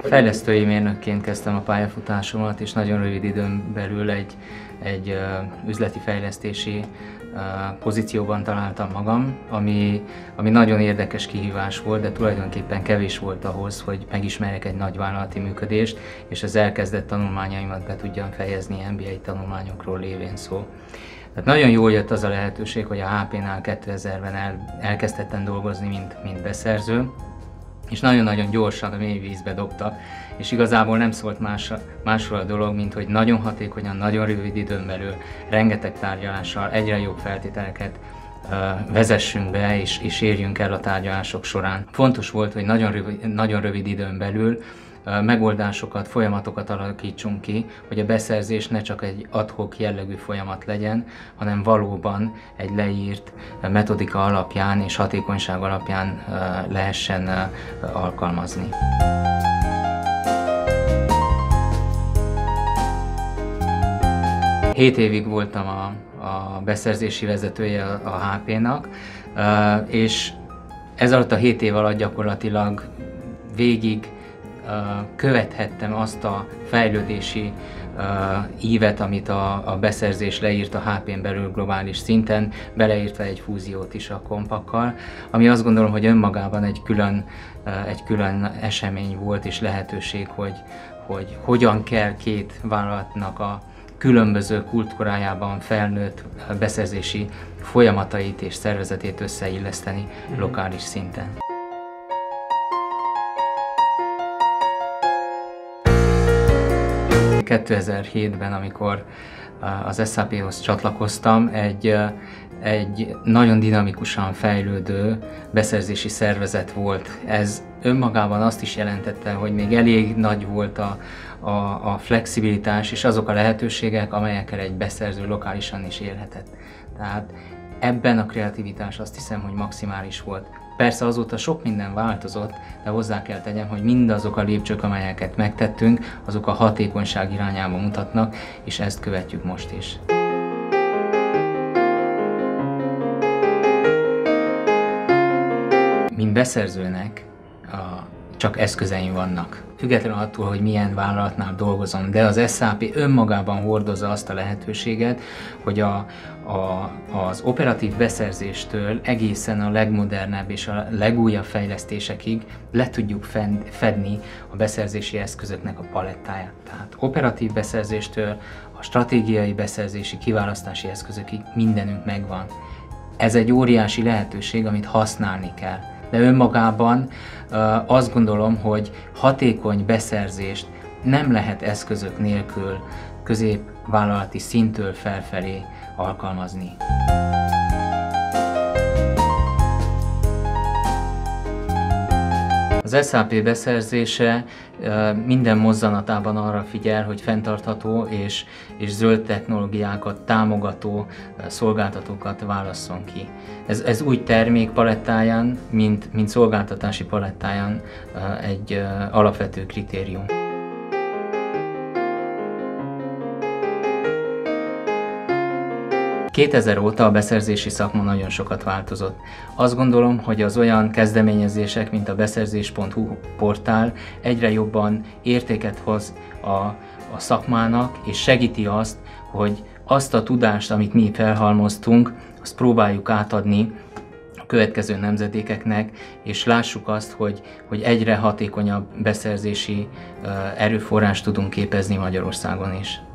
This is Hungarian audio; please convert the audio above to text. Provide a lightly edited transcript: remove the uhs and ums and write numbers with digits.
Fejlesztői mérnökként kezdtem a pályafutásomat, és nagyon rövid időn belül egy üzleti fejlesztési pozícióban találtam magam, ami nagyon érdekes kihívás volt, de tulajdonképpen kevés volt ahhoz, hogy megismerjek egy nagyvállalati működést, és az elkezdett tanulmányaimat be tudjam fejezni MBA tanulmányokról lévén szó. Tehát nagyon jól jött az a lehetőség, hogy a HP-nál 2000-ben elkezdhettem dolgozni, mint beszerző, és nagyon-nagyon gyorsan a mély vízbe dobtak, és igazából nem szólt másról a dolog, mint hogy nagyon hatékonyan, nagyon rövid időn belül, rengeteg tárgyalással, egyre jobb feltételeket vezessünk be és érjünk el a tárgyalások során. Fontos volt, hogy nagyon rövid időn belül megoldásokat, folyamatokat alakítsunk ki, hogy a beszerzés ne csak egy ad-hoc jellegű folyamat legyen, hanem valóban egy leírt metodika alapján és hatékonyság alapján lehessen alkalmazni. Hét évig voltam a beszerzési vezetője a HP-nak, és ez alatt a 7 év alatt gyakorlatilag végig követhettem azt a fejlődési ívet, amit a beszerzés leírt a HP-n belül globális szinten, beleírtva egy fúziót is a Compakkal, ami azt gondolom, hogy önmagában egy külön esemény volt és lehetőség, hogy hogyan kell két vállalatnak a különböző kultúrájában felnőtt beszerzési folyamatait és szervezetét összeilleszteni lokális szinten. – 2007-ben, amikor az SAP-hoz csatlakoztam, egy nagyon dinamikusan fejlődő beszerzési szervezet volt. Ez önmagában azt is jelentette, hogy még elég nagy volt a flexibilitás és azok a lehetőségek, amelyekkel egy beszerző lokálisan is élhetett. Tehát ebben a kreativitás azt hiszem, hogy maximális volt. Persze azóta sok minden változott, de hozzá kell tegyem, hogy mindazok a lépcsők, amelyeket megtettünk, azok a hatékonyság irányába mutatnak, és ezt követjük most is. Mint beszerzőnek csak eszközeim vannak. Függetlenül attól, hogy milyen vállalatnál dolgozom, de az SAP önmagában hordozza azt a lehetőséget, hogy az operatív beszerzéstől egészen a legmodernebb és a legújabb fejlesztésekig le tudjuk fedni a beszerzési eszközöknek a palettáját. Tehát operatív beszerzéstől a stratégiai beszerzési kiválasztási eszközökig mindenünk megvan. Ez egy óriási lehetőség, amit használni kell. De önmagában azt gondolom, hogy hatékony beszerzést nem lehet eszközök nélkül középvállalati szinttől felfelé alkalmazni. Az SAP beszerzése minden mozzanatában arra figyel, hogy fenntartható és zöld technológiákat támogató szolgáltatókat válasszon ki. Ez úgy termék palettáján, mint szolgáltatási palettáján egy alapvető kritérium. –2000 óta a beszerzési szakma nagyon sokat változott. Azt gondolom, hogy az olyan kezdeményezések, mint a beszerzés.hu portál egyre jobban értéket hoz a szakmának, és segíti azt, hogy azt a tudást, amit mi felhalmoztunk, azt próbáljuk átadni a következő nemzedékeknek, és lássuk azt, hogy egyre hatékonyabb beszerzési erőforrást tudunk képezni Magyarországon is.